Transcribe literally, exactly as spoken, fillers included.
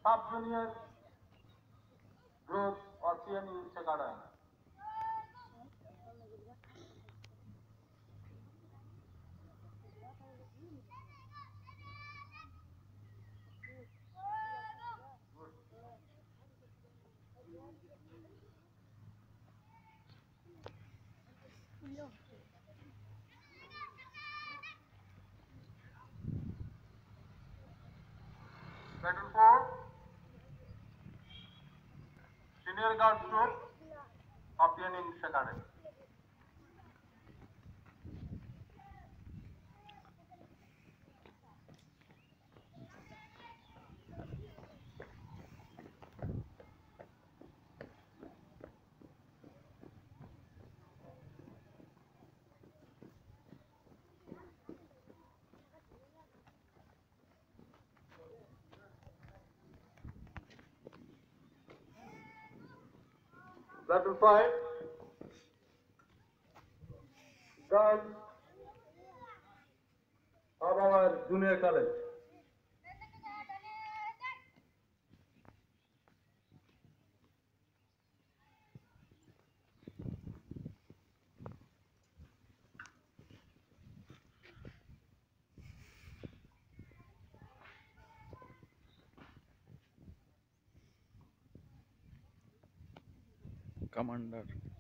Sub-Junior Group or C N E Secademy. Battle for Senior Girls Group of C N E Secademy. Battle five, girls of our junior college. Commander.